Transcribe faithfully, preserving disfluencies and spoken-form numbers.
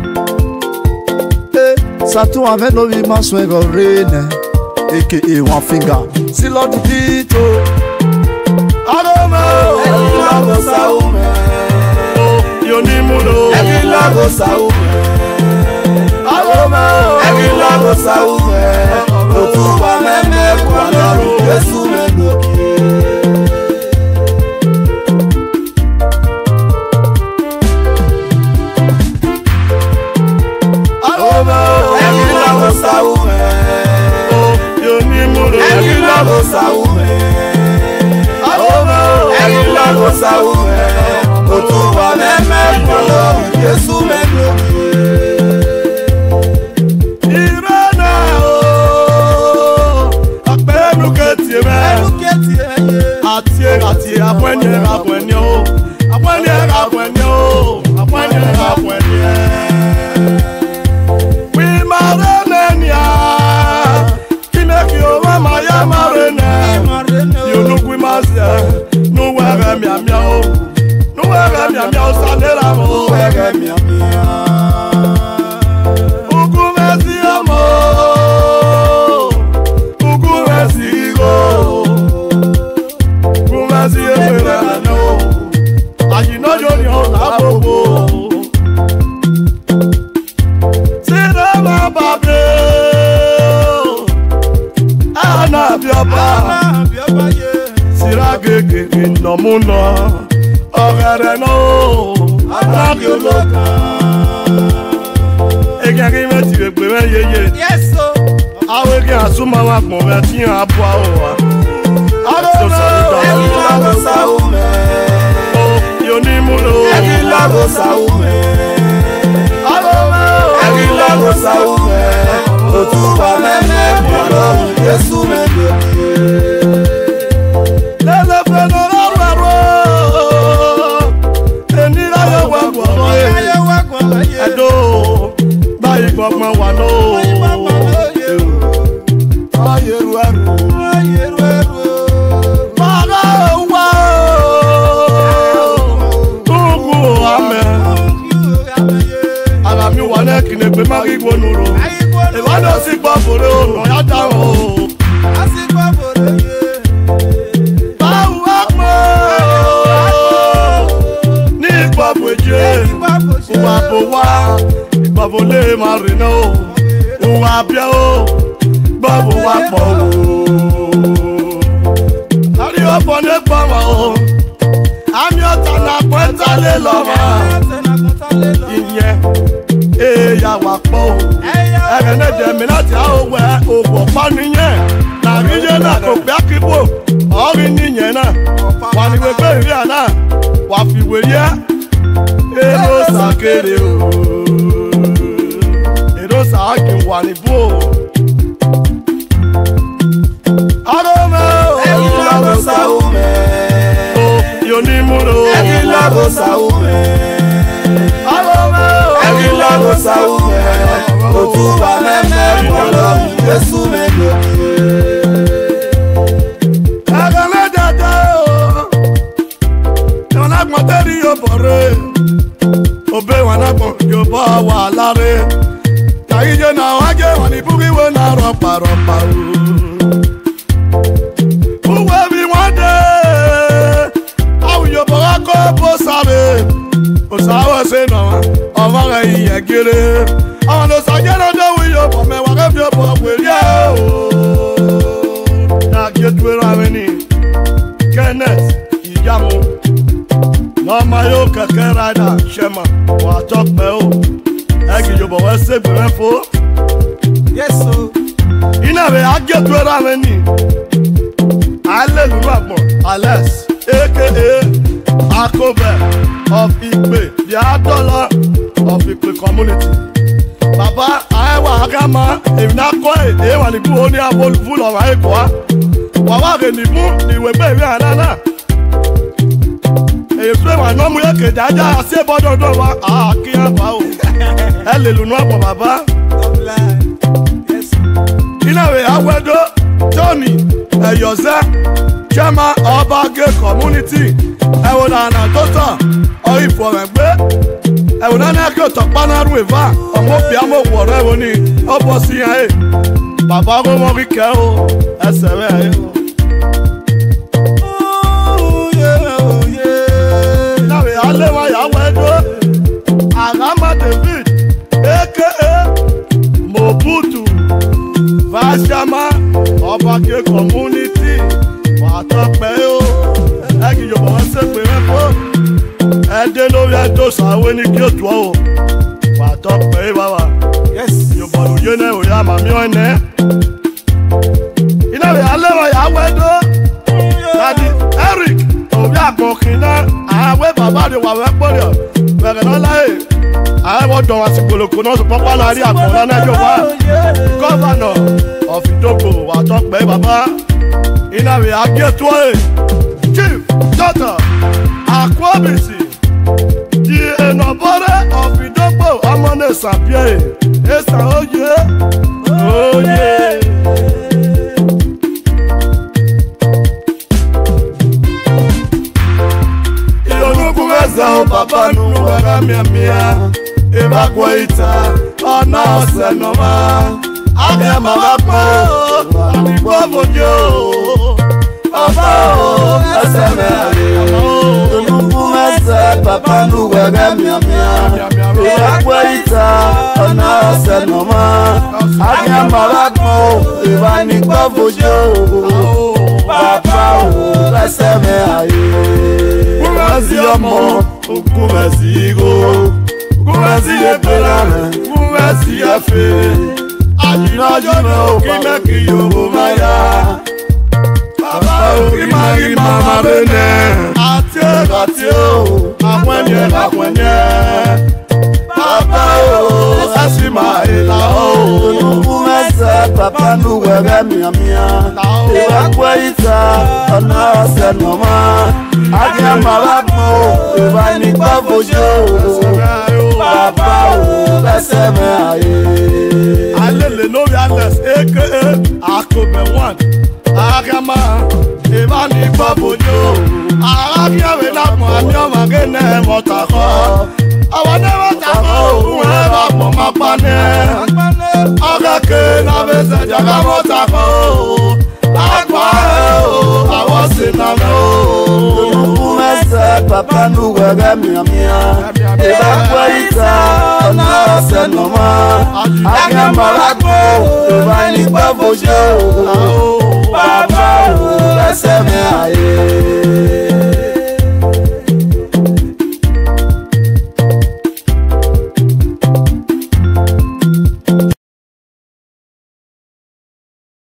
Satu ave no vi maswego rene aka one finger si lord Pito Aroma Egila go saume Yoni mulo Egila go saume Aroma Egila go saume Otuwa meme kwa naru Yesu mendoki Egila go saume Yoni mulo Egila go saume Egila go saume Otuwa meme kwa naru Yesu mendoki Irana o Apenu ketie me Atie atie apwenye apwenye o Apwenye apwenye o Apwenye apwenye We marenenya Kineki o mama ya marene You look we mazia No wega mia mia o No wega mia mia o sanera mo Wege mia mia Ukumezi amo Ukumezi go Ukumezi ebere no Ajinojo ni o abobo Sirama babe Ana biaba Siragege inomuna Ogere no Ana biologa Egari meti egbe me yeye Yes so Awe ki asuma wa pon me ti an abo awa Egila go saume Yoni mulo Egila go saume Egila go saume Otuwa meme kwa naru Yesu mendoki Lele feno la waro Enira yo wa gbo Edo Bayi gbogbo wa no Ayeru eru Para wa Tugu ame Ala mi wa le kine pe mari gbonuro E wa do si gbo fore o ya da o Bawu akmo Ni gbogbo eje Uwa bo wa Gbogbo le marina o Uwa bia o Gbogbo wa po o Ari o po ne po wa o Ami ota na kwenta le lo ma Iye E ya wa po o Ere ne de mi lati a o we Owo pa niyen Na riye na ko pe akibo Ori niyen na Wa ni we pe ri ana Wa fi we ye Ero sakere o Ero sake wa ni bo Aroma Egila go saume Yoni mulo Egila go saume Aroma Egila go saume Otuwa meme kwa naru Yesu mendoki Agame dada o Yona gboteri yo bore Obe wana gbon yo bo wa lare Kaije na waje wani bugi we na ropa ropa o Uwe bi wande Awu yo bo ko bo sare O sawo se no Omo re iye gere Awon lo sajero do wi yo bo me wa ke yo bo weri o Na getwe rameni Kenneth Ijamu Mama yo keke rider Shema Wa tokpe o Egi yo bo we se gbe me fo Yes so Ina be agetwe rameni Hallelujah Alex aka Akobe of Ikpe the Adola of Ikpe community Baba Aewa Agama Evina Koi Ewa ni ku oni abol full of Aekwa Wawa ge ni mu ni we be wi anana E fe wa no mu ye ke jaja ase bodo do wa ah ki an pa o Hallelujah baba Yes Ina we awedo Tony Eyoze Chema Obage community Ewo na na tota o ifo me gbe ẹ̀wọ̀n náà ní ẹ̀kẹ́ tọ̀pánárù ìfà ọmọ bí amọ̀ wọ̀rọ̀ ẹ̀wọ̀n ni ó bọ̀ sí yẹn ẹ̀ bàbá kó mọ́ kí kẹ́ o ẹsẹ̀ rẹ̀ ẹ̀ o. ìnáwó alẹ́ wọn yàwó ẹjọ́ àgámà David aka Mobutu Vashama ọba ké community wà tọpẹ́ o ẹ̀kì Yorùbá wọn ṣe pé rẹ fún ẹdẹ lórí ẹjọ́ sàwé ní kí o tó o wà tọpẹ́ bàbá Yorùbá òye náà òye àmàmí ọ̀nẹ́ ìnáwó alẹ́ wọn yàwó ẹjọ́ dadi Eric òbí àgbọ̀nkìn náà àwẹ̀ bàbá rẹ̀ wà wẹ́ pọ̀lọ̀ bẹ̀rẹ̀ náà láyé àwọn ọ̀dọ́ wa sì poloko náà sọ pọ́pọ́ láàrí àgbọ̀nà náà yóò wá gọ́vànà ọ̀fìdógbò wà tọ́pẹ́ bàbá ìnáwó àgẹ́tọ́ ẹ̀ chief doctor Akwabisi di ẹnàbọ́rẹ́ ọ̀fìdógbò ọmọdé sàbíẹ̀ ẹ̀sà oyè oyè. Zao papa nuwara mia mia Eva kwaita Ona osenoma Age mabapa Amigwa mojo Papa o Eseme ali Nuku mese Papa nuwara mia mia Eva kwaita Ona osenoma Age mabapa Eva nikwa mojo Papa o Eseme ali Kumasi ọmọ, kumasi igo, kumasi epelane, kumasi efe. Ajina jona okime ki yobo maya. Baba okima ki mama bene. Ati ati o, akwenye akwenye. Baba o, asima ela o. Kumese papa nuwere mia mia. Ewa kweita, ona senoma. Adia malakmo, eva ni pavojo. Papa o, lese me aye. Alele no yales, eke akobe one. Agama, eva ni pavojo. Agia we lakmo, amyo magene motako. Awane motako, uweba poma pane. Agake na bese jaga motako. Agwa o, awase na mo. Papa nuwere mia mia Eva kwaita Ona senoma Age malakmo Eva nikwa vojo Papa o Lese me aye